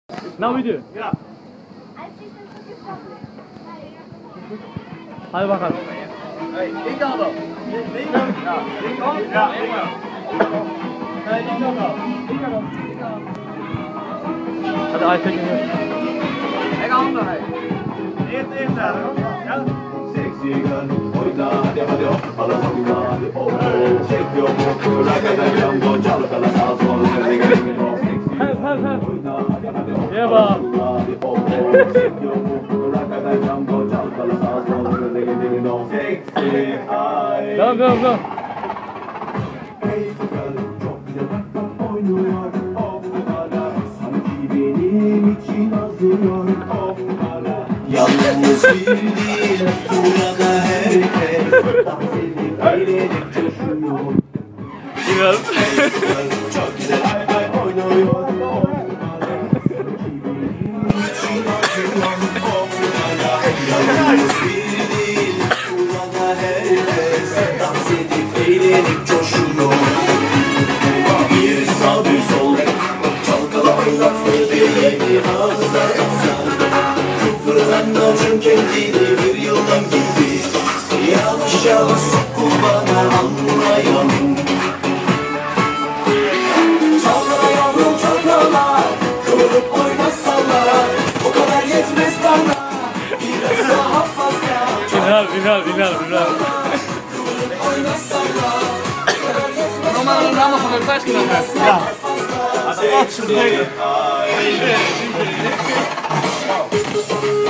Now we do. Ja. Hadi bakalım. Hey, ik kan wel. Ik kan. Ja, ik kan. Ja, ik kan. Nee, ik kan wel. Ik kan wel. Hadi Ayşe gel. Ik kan wel. Eerst daar. Ja. Sexy girl, oyna hadi hadi hoppala hoppala hadi hoppa. Çek yok hoppa, ragada jambo çalkala sağ sol gel gel gel. Oyna hadi hadi hoppala Yeba. hadi hoppa. Çek yok hoppa, ragada jambo çalkala sağ sol gel gel gel. Sexy ay. Devam. Hey girl, çok güzel bak oynuyor hoppala. Sanki benim için hazırlıyor hoppala. Yalnız bir değil, burada herkes dans edip eğlenip coşuyor. Biraz. Çok güzel ay oynuyor. Yalnız bir değil, burada herkes dans edip eğlenip coşuyor. Bir sağ bir sol, çalkala oynat bebeğini hazırlar. Fırlandacım kendini bir yıldan gibi. Yavaş yavaş sokul bana anlayalım. Çalkala yavrum çalkala, kıvırıp oyna salla. O kadar yetmez bana, biraz daha fazla. Final. Kıvırıp oyna salla. Normaal namen van de thuisgenoten. Ja. Sexy ay.